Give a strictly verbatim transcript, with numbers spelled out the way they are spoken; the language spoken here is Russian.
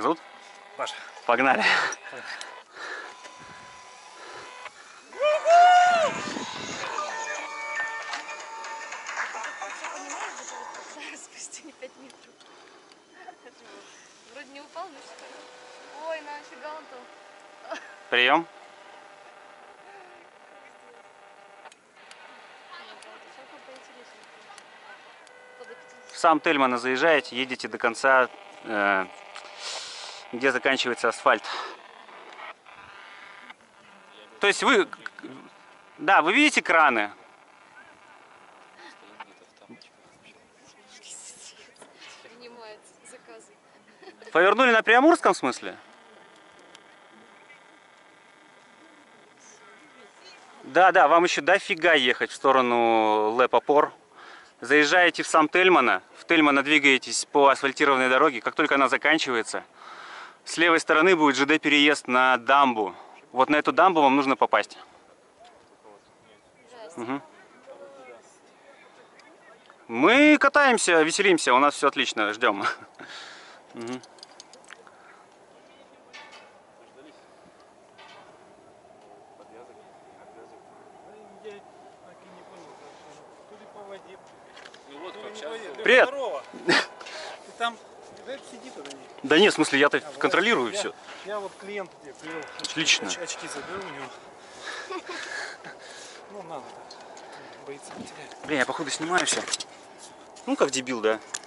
Зовут? Паша. Погнали. Спустя пять метров. Вроде не упал, но что? Ой, нафига он там? Прием. В сам Тельмана заезжаете, едете до конца, э, где заканчивается асфальт. То есть вы, да, вы видите краны? Принимает заказы. Повернули на Приамурском, в смысле? Да, да, вам еще дофига ехать в сторону Ле-Папор. Заезжаете в сам Тельмана, в Тельмана двигаетесь по асфальтированной дороге. Как только она заканчивается, с левой стороны будет ЖД-переезд на дамбу. Вот на эту дамбу вам нужно попасть. Угу. Мы катаемся, веселимся, у нас все отлично, ждем. Угу. Привет! Ты там сиди туда. Да нет, в смысле, я-то контролирую я, все. Я вот клиент тебе привел. Отлично. Оч очки заберу у него. Ну, надо. Боится потерять. Блин, я походу снимаю все. Ну, как дебил, да.